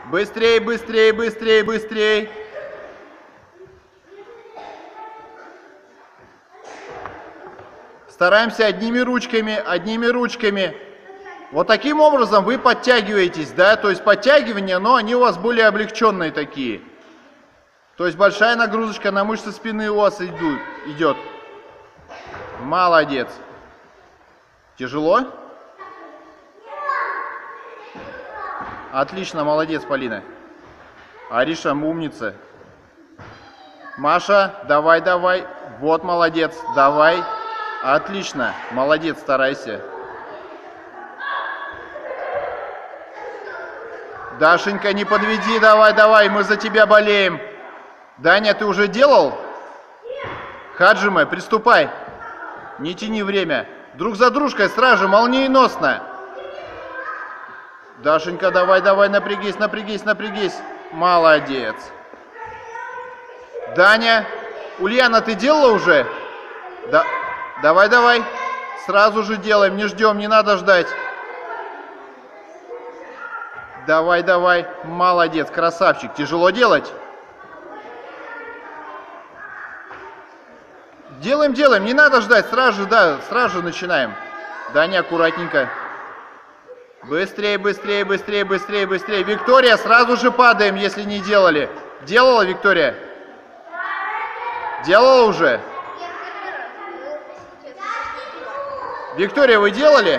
Быстрей, быстрей, быстрей, быстрей. Стараемся одними ручками, одними ручками. Вот таким образом вы подтягиваетесь, да, то есть подтягивания, но они у вас более облегченные такие. То есть большая нагрузочка на мышцы спины у вас идет. Молодец. Тяжело? Отлично, молодец, Полина. Ариша, умница. Маша, давай, давай. Вот, молодец, давай. Отлично, молодец, старайся. Дашенька, не подведи, давай, давай, мы за тебя болеем. Даня, ты уже делал? Хаджима, приступай. Не тяни время. Друг за дружкой, сразу, молниеносно. Дашенька, давай, давай, напрягись, напрягись, напрягись. Молодец. Даня, Ульяна, ты делала уже? Да. Давай, давай. Сразу же делаем, не ждем, не надо ждать. Давай, давай. Молодец, красавчик. Тяжело делать? Делаем, делаем, не надо ждать, сразу же, да, сразу же начинаем. Даня, аккуратненько. Быстрее, быстрее, быстрее, быстрее, быстрее. Виктория, сразу же падаем, если не делали. Делала, Виктория? Делала уже? Виктория, вы делали?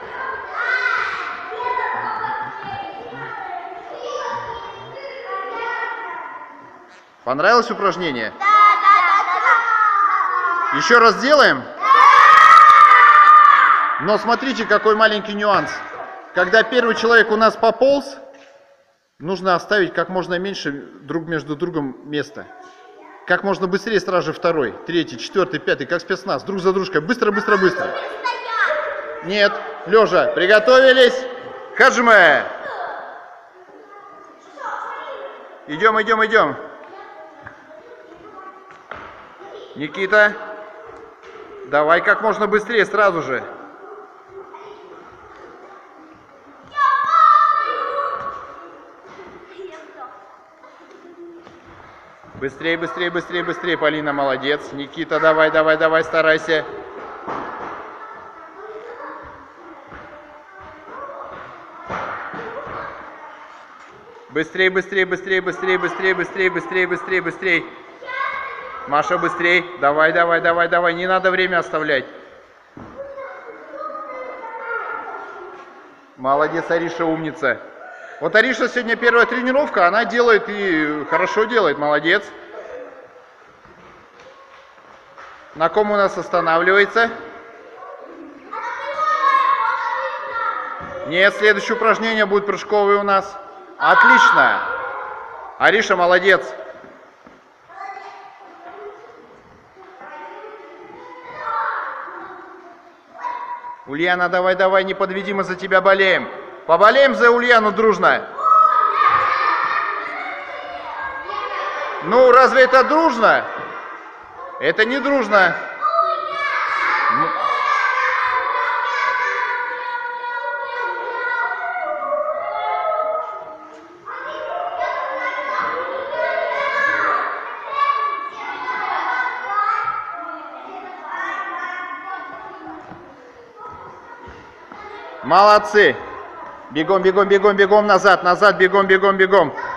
Понравилось упражнение? Еще раз делаем? Но смотрите, какой маленький нюанс. Когда первый человек у нас пополз, нужно оставить как можно меньше друг между другом места. Как можно быстрее сразу же второй, третий, четвертый, пятый, как спецназ. Друг за дружкой. Быстро, быстро, быстро. Нет, лежа. Приготовились. Хаджима. Идем, идем, идем. Никита. Давай как можно быстрее, сразу же. Быстрее, быстрее, быстрее, быстрее, Полина, молодец. Никита, давай, давай, давай, старайся. Быстрее, быстрее, быстрее, быстрее, быстрее, быстрее, быстрее, быстрее, быстрее. Маша, быстрее. Давай, давай, давай, давай. Не надо время оставлять. Молодец, Ариша, умница. Вот Ариша сегодня первая тренировка, она делает и хорошо делает, молодец. На ком у нас останавливается? Нет, следующее упражнение будет прыжковое у нас. Отлично. Ариша, молодец. Ульяна, давай, давай, не подведи, мы за тебя болеем. Поболеем за Ульяну дружно. Ну, разве это дружно? Это не дружно. Молодцы. Бегом, бегом, бегом, бегом назад, назад, бегом, бегом, бегом.